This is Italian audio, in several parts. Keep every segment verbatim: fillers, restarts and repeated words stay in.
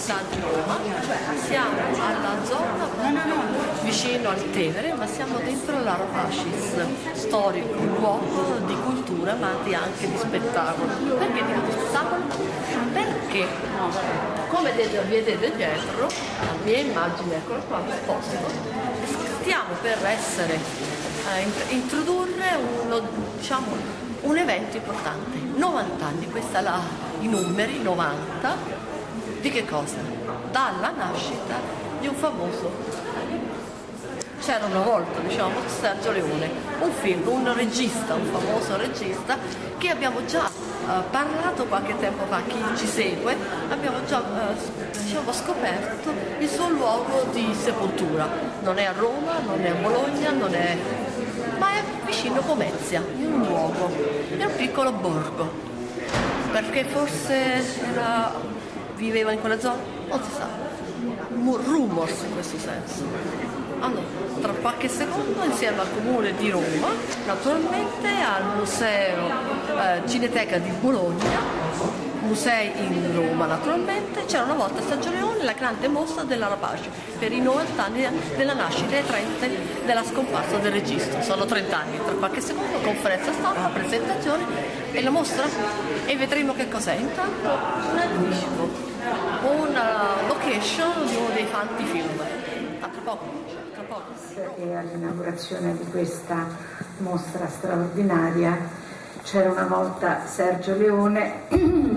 città di Roma, siamo alla zona vicino al Tevere, ma siamo dentro l'Arapacis, storico luogo di cultura ma di anche di spettacolo. Perché di spettacolo? Perché, come vedete dietro, la mia immagine, eccola qua, posto, stiamo per essere, eh, introdurre uno, diciamo, un evento importante, novanta anni, questa è la, i numeri, novanta, di che cosa? Dalla nascita di un famoso, c'era una volta, diciamo, Sergio Leone, un film, un regista, un famoso regista, che abbiamo già eh, parlato qualche tempo fa, chi ci segue, abbiamo già eh, diciamo, scoperto il suo luogo di sepoltura. Non è a Roma, non è a Bologna, non è... ma è vicino a Pomezia, in un luogo, è un piccolo borgo, perché forse era, viveva in quella zona, non si sa, rumors in questo senso. Allora, tra qualche secondo, insieme al Comune di Roma, naturalmente al Museo eh, Cineteca di Bologna, musei in Roma naturalmente, c'era una volta Sergio Leone, la grande mostra dell'Arapacis per i novanta anni della nascita e i trenta della scomparsa del regista. Sono trenta anni, tra qualche secondo, conferenza stampa, presentazione e la mostra e vedremo che cos'è. Intanto un anticipo, una location di uno dei tanti film. A tra poco. E all'inaugurazione di questa mostra straordinaria c'era una volta Sergio Leone.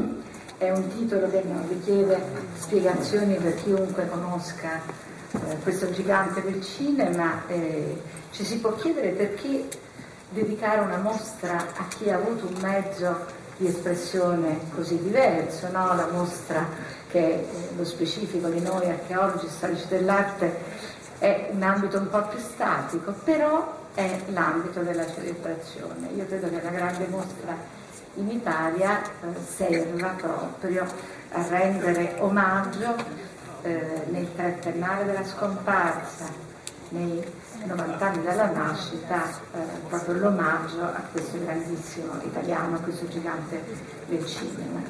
È un titolo che non richiede spiegazioni per chiunque conosca eh, questo gigante del cinema. Eh, ci si può chiedere perché dedicare una mostra a chi ha avuto un mezzo di espressione così diverso, no? La mostra che è eh, lo specifico di noi archeologi storici dell'arte è un ambito un po' più statico, però è l'ambito della celebrazione. Io credo che la grande mostra in Italia eh, serva proprio a rendere omaggio eh, nel trentennale della scomparsa, nei novanta anni dalla nascita, eh, proprio l'omaggio a questo grandissimo italiano, a questo gigante del cinema.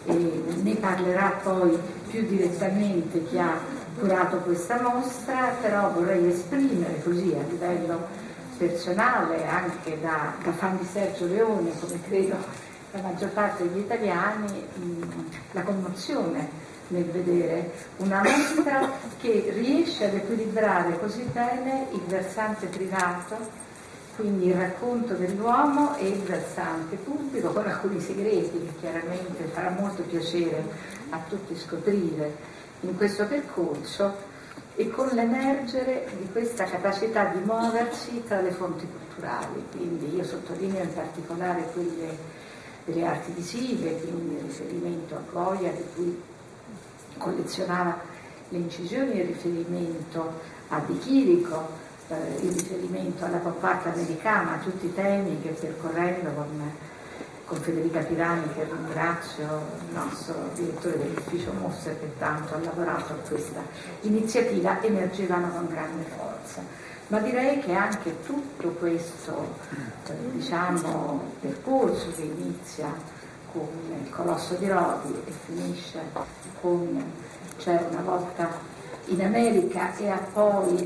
E ne parlerà poi più direttamente chi ha curato questa mostra, però vorrei esprimere così a livello personale, anche da, da fan di Sergio Leone, come credo la maggior parte degli italiani, mh, la commozione nel vedere una mostra che riesce ad equilibrare così bene il versante privato, quindi il racconto dell'uomo, e il versante pubblico, con alcuni segreti che chiaramente farà molto piacere a tutti scoprire in questo percorso, e con l'emergere di questa capacità di muoversi tra le fonti culturali. Quindi io sottolineo in particolare quelle delle arti visive, quindi il riferimento a Goya, di cui collezionava le incisioni, il riferimento a Di Chirico, eh, il riferimento alla pop art americana, tutti temi che percorrendo con con Federica Pirani, che ringrazio, il nostro direttore dell'ufficio Mostre, che tanto ha lavorato a questa iniziativa, emergevano con grande forza. Ma direi che anche tutto questo eh, diciamo, percorso che inizia con il Colosso di Rodi e finisce con C'era una volta in America, e ha poi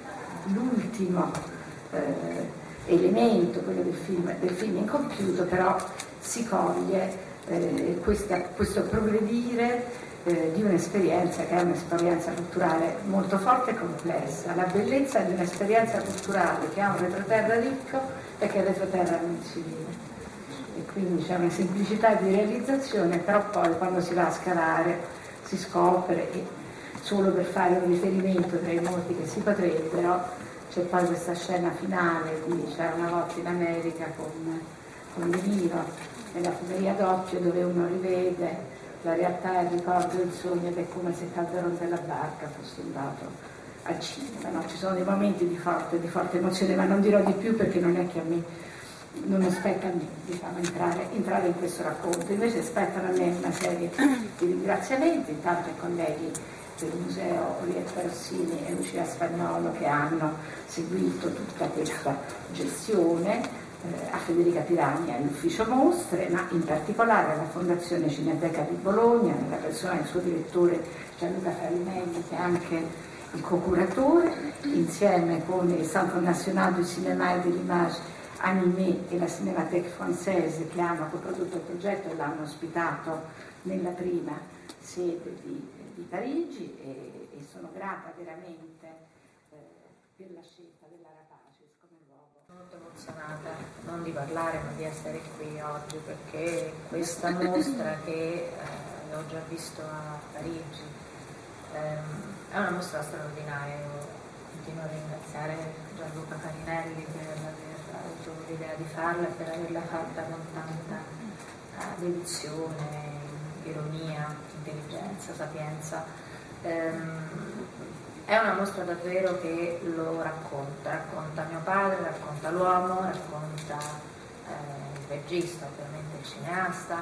l'ultimo eh, elemento, quello del film, del film incompiuto, però si coglie eh, questa, questo progredire eh, di un'esperienza che è un'esperienza culturale molto forte e complessa. La bellezza di un'esperienza culturale che ha un retroterra ricco e che il retroterra non si vive. E quindi c'è una semplicità di realizzazione, però poi quando si va a scalare si scopre, e solo per fare un riferimento tra i molti che si potrebbero, c'è poi questa scena finale di C'era una volta in America con, con De Niro nella fumeria d'occhio, dove uno rivede la realtà e il ricordo del sogno, ed è come se Calderone della Barca fosse andato al cinema. No? Ci sono dei momenti di forte, di forte emozione, ma non dirò di più perché non è che a me non spetta a me diciamo, entrare, entrare in questo racconto. Invece spettano a me una serie di ringraziamenti, intanto ai colleghi del Museo Orietta Rossini e Lucia Spagnolo, che hanno seguito tutta questa gestione, eh, a Federica Piragni all'ufficio mostre, ma in particolare alla Fondazione Cineteca di Bologna, nella persona del suo direttore Gianluca Farinelli, che è anche il co-curatore, insieme con il Centre National du Cinéma et de l'Image Animée e la Cinémathèque Française, che hanno coprodotto il progetto e l'hanno ospitato nella prima sede di, di Parigi, e, e sono grata veramente eh, per la scelta della Rapacis come luogo. Sono molto emozionata non di parlare ma di essere qui oggi, perché questa mostra che eh, ho già visto a Parigi ehm, è una mostra straordinaria. Io continuo a ringraziare Gianluca Farinelli per aver avuto l'idea di farla e per averla fatta con tanta uh, dedizione, ironia, intelligenza, sapienza. Um, è una mostra davvero che lo racconta, racconta mio padre, racconta l'uomo, racconta eh, il regista, ovviamente il cineasta,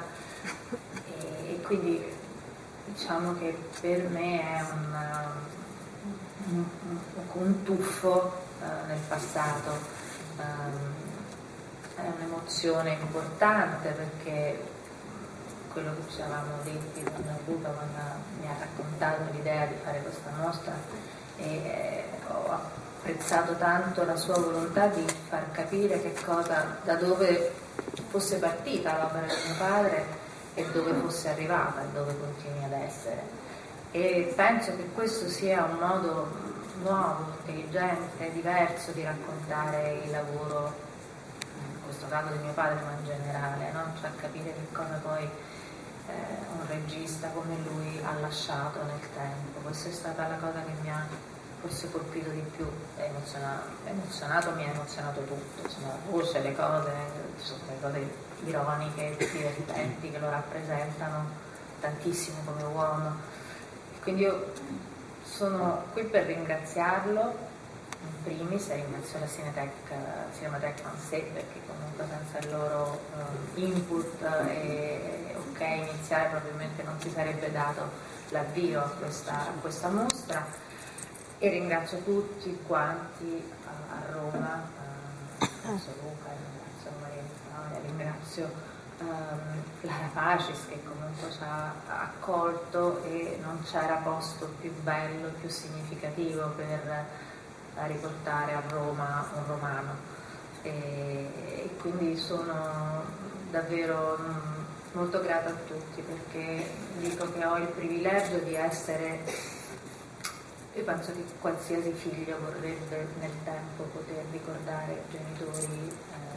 e, e quindi diciamo che per me è una, un, un, un tuffo uh, nel passato, um, è un'emozione importante, perché quello che ci avevamo detti con Luca quando mi ha raccontato l'idea di fare questa mostra, e eh, ho apprezzato tanto la sua volontà di far capire che cosa, da dove fosse partita l'opera di mio padre e dove fosse arrivata e dove continui ad essere. E penso che questo sia un modo nuovo, intelligente, diverso di raccontare il lavoro, in questo caso di mio padre, ma in generale, no? Cioè capire che cosa poi eh, un regista come lui ha lasciato nel tempo. Questa è stata la cosa che mi ha forse colpito di più, è emozionato, emozionato mi ha emozionato tutto, insomma, la voce, le cose, sono le cose ironiche, divertenti che lo rappresentano tantissimo come uomo. Quindi io sono qui per ringraziarlo in primis, e ringrazio la Cinémathèque Française, perché comunque senza il loro um, input e ok iniziale probabilmente non si sarebbe dato l'avvio a questa, a questa mostra. E ringrazio tutti quanti a, a Roma, uh, ringrazio Luca, ringrazio Maria Vittoria, ringrazio um, la Rapacis, che comunque ci ha accolto, e non c'era posto più bello, più significativo per uh, riportare a Roma un romano, e, e quindi sono davvero um, molto grata a tutti, perché dico che ho il privilegio di essere. Io penso che qualsiasi figlio vorrebbe nel tempo poter ricordare i genitori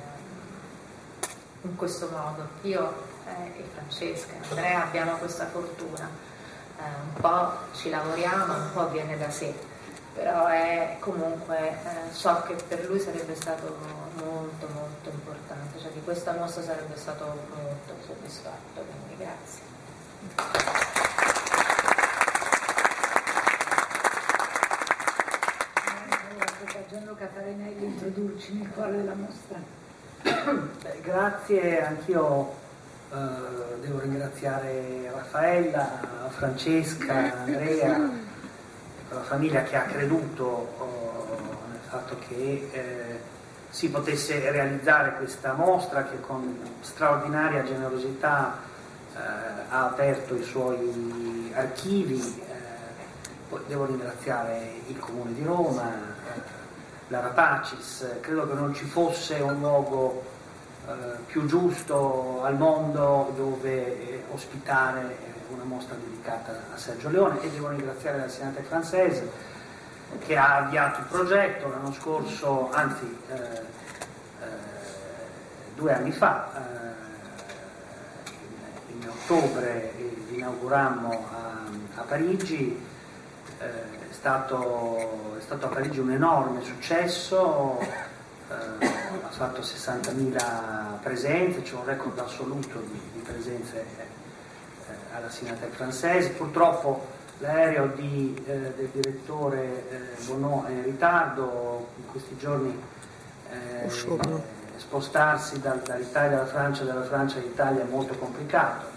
eh, in questo modo. Io eh, e Francesca e Andrea abbiamo questa fortuna, eh, un po' ci lavoriamo, un po' viene da sé, però è comunque, eh, so che per lui sarebbe stato molto molto importante, cioè di questa mostra sarebbe stato molto soddisfatto, quindi grazie. Gianluca Farinelli, introdurci nel cuore della mostra. Beh, grazie, anch'io eh, devo ringraziare Raffaella, Francesca, Andrea, la famiglia che ha creduto eh, nel fatto che eh, si potesse realizzare questa mostra, che con straordinaria generosità eh, ha aperto i suoi archivi. Eh, poi devo ringraziare il Comune di Roma, la Rapacis. Credo che non ci fosse un luogo eh, più giusto al mondo dove eh, ospitare una mostra dedicata a Sergio Leone, e devo ringraziare la Cinémathèque Française, che ha avviato il progetto l'anno scorso, anzi eh, eh, due anni fa, eh, in, in ottobre inaugurammo a, a Parigi. Eh, È stato, è stato a Parigi un enorme successo, eh, ha fatto sessantamila presenze, c'è un record assoluto di, di presenze eh, alla Cinémathèque Française. Purtroppo l'aereo di, eh, del direttore eh, Bonneau è in ritardo, in questi giorni eh, spostarsi dal, dall'Italia alla Francia, dalla Francia all'Italia è molto complicato.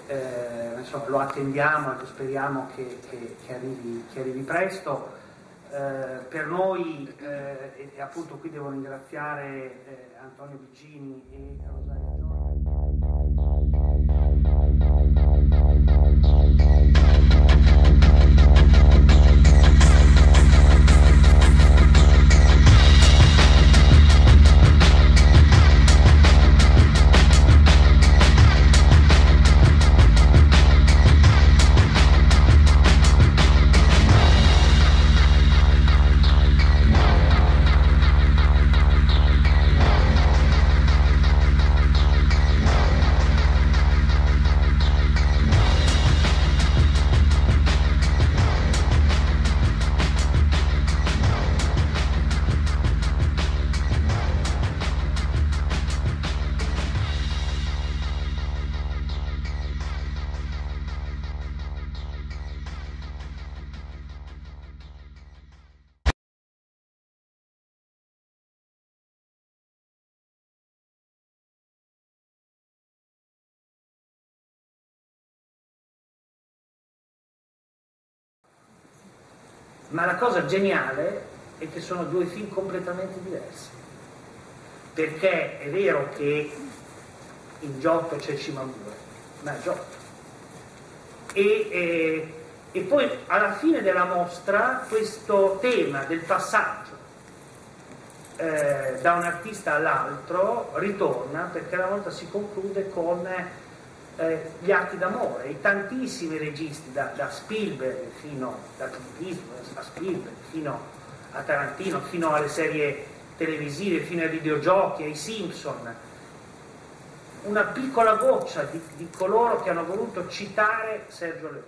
Eh, insomma, lo attendiamo e speriamo che, che, che, arrivi, che arrivi presto. Eh, per noi, eh, e, e appunto qui devo ringraziare eh, Antonio Biggini e Rosaria Ma la cosa geniale è che sono due film completamente diversi, perché è vero che in Giotto c'è Cimabue, ma è Giotto, e, e, e poi alla fine della mostra questo tema del passaggio eh, da un artista all'altro ritorna, perché la volta si conclude con Eh, gli atti d'amore, i tantissimi registi da, da Spielberg fino da Clint Eastwood a Spielberg fino a Tarantino, fino alle serie televisive, fino ai videogiochi, ai Simpson, una piccola goccia di, di coloro che hanno voluto citare Sergio Leone.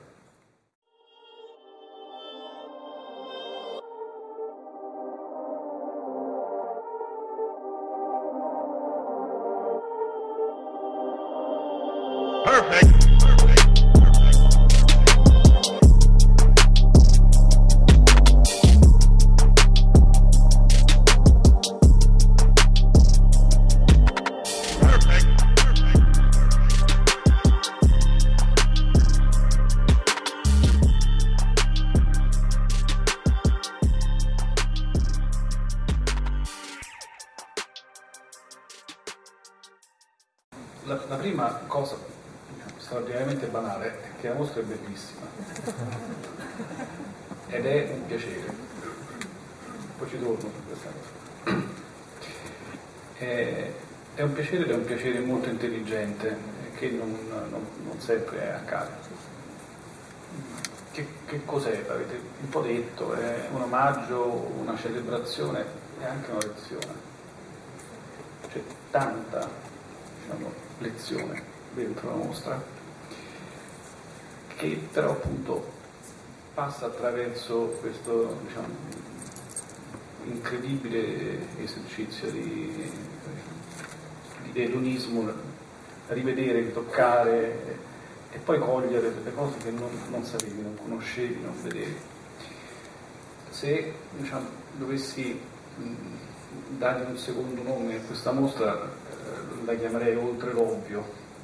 La, la prima cosa straordinariamente banale è che la mostra è bellissima ed è un piacere, poi ci torno su questa cosa. È, è un piacere ed è un piacere molto intelligente che non, non, non sempre accade. Che, che cos'è? L'avete un po' detto, è un omaggio, una celebrazione e anche una lezione. C'è tanta, diciamo, lezione dentro la mostra che però appunto passa attraverso questo, diciamo, incredibile esercizio di, di edonismo, rivedere, toccare e poi cogliere delle cose che non, non sapevi, non conoscevi, non vedevi. Se, diciamo, dovessi mh, dargli un secondo nome a questa mostra, la chiamerei Oltre l'ovvio,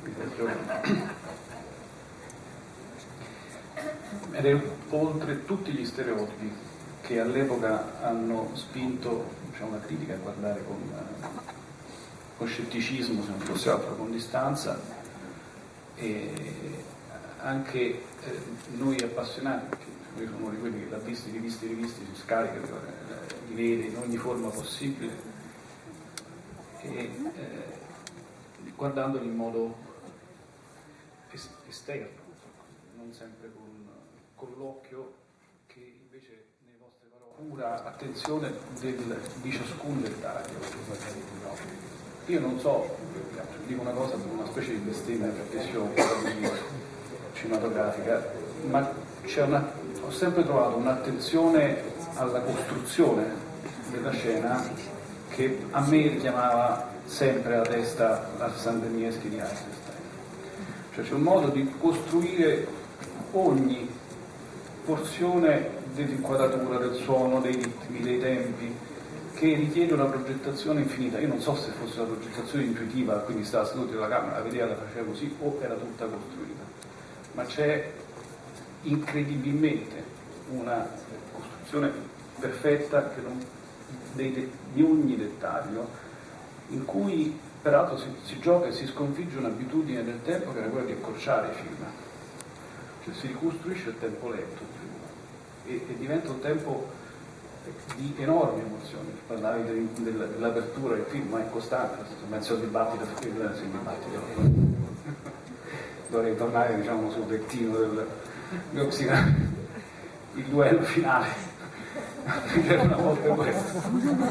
ed è oltre tutti gli stereotipi che all'epoca hanno spinto, diciamo, la critica a guardare con, con scetticismo, se non fosse altro con distanza, e anche eh, noi appassionati, perché noi sono uno di quelli che l'ha visto, rivisti, rivisti, si scarica, li vede in ogni forma possibile, e eh, guardandoli in modo esterno, non sempre con, con l'occhio che invece nelle vostre parole cura, attenzione del, di ciascun dettaglio. Io non so, dico una cosa con una specie di bestemmia perché sono cinematografica, ma c'è una, ho sempre trovato un'attenzione alla costruzione della scena che a me richiamava sempre alla testa la Sandemieschi di Eisenstein. Cioè c'è un modo di costruire ogni porzione dell'inquadratura, del suono, dei ritmi, dei tempi, che richiede una progettazione infinita. Io non so se fosse una progettazione intuitiva, quindi stava seduto nella camera, la vedeva, la faceva così, o era tutta costruita. Ma c'è incredibilmente una costruzione perfetta che non, dei, di ogni dettaglio, in cui peraltro si, si gioca e si sconfigge un'abitudine del tempo che era quella di accorciare i film, cioè si ricostruisce il tempo lento e, e diventa un tempo di enormi emozioni. Parlavi del, del, dell'apertura del film, ma è costante, mezzo dibattito, il dibattito. Dovrei tornare, diciamo, sul dettino del, del il duello finale. Era una volta questo.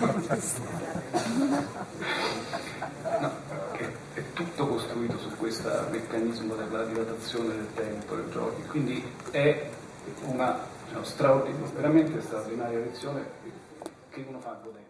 No, è, è tutto costruito su questo meccanismo della dilatazione del tempo, del gioco, quindi è una, diciamo, straordinaria, veramente straordinaria lezione che uno fa godendo.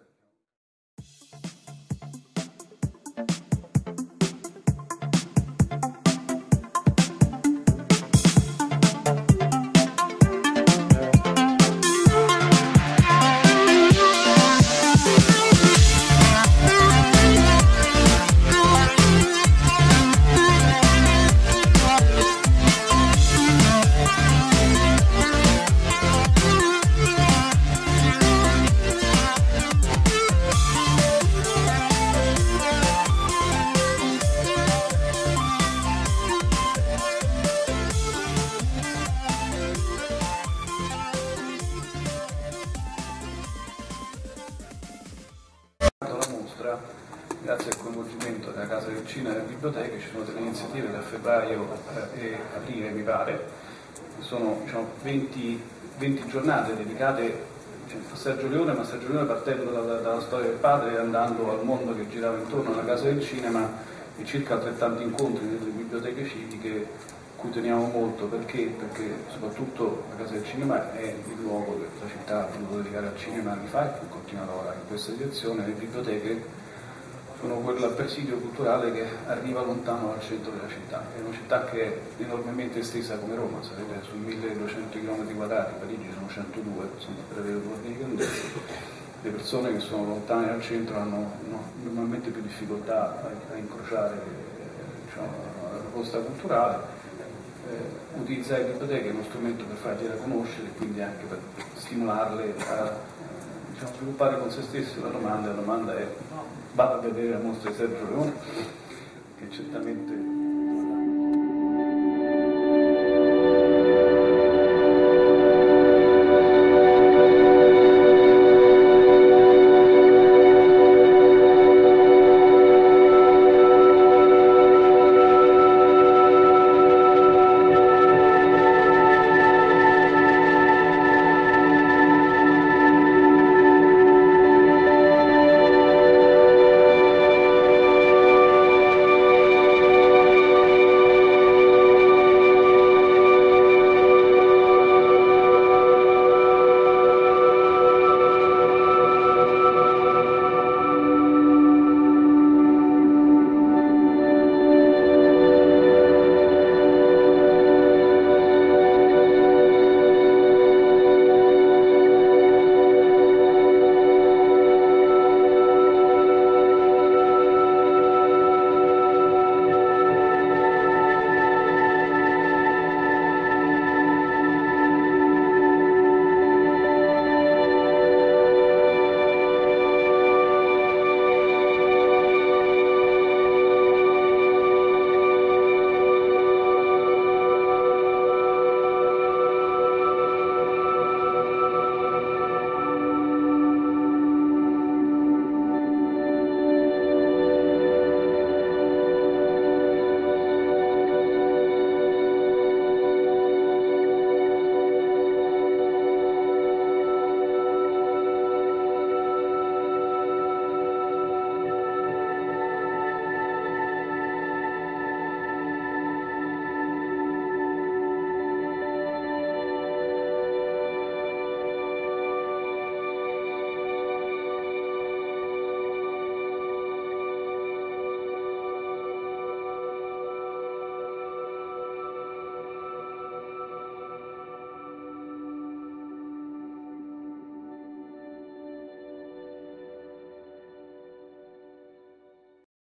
Grazie al coinvolgimento della Casa del Cinema e delle biblioteche ci sono delle iniziative da febbraio eh, e aprile, mi pare, sono, diciamo, venti, venti giornate dedicate, cioè, a Sergio Leone, ma Sergio Leone partendo dalla, dalla storia del padre e andando al mondo che girava intorno alla Casa del Cinema, e circa altrettanti incontri nelle biblioteche civiche, cui teniamo molto. Perché? Perché soprattutto la Casa del Cinema è il luogo che la città ha voluto dedicare al cinema anni fa e continua a lavorare in questa direzione. Le biblioteche sono quel presidio culturale che arriva lontano dal centro della città. È una città che è enormemente estesa come Roma, sapete, su milleduecento chilometri quadrati, Parigi sono centodue, insomma, per avere un ordine di grandezza. Le persone che sono lontane dal centro hanno no, normalmente più difficoltà a, a incrociare, diciamo, la proposta culturale. Eh, utilizzare le biblioteche è uno strumento per fargliela conoscere e quindi anche per stimolarle a, diciamo, sviluppare con se stessi la domanda. La domanda è: vado a vedere la mostra di Sergio Leone, che certamente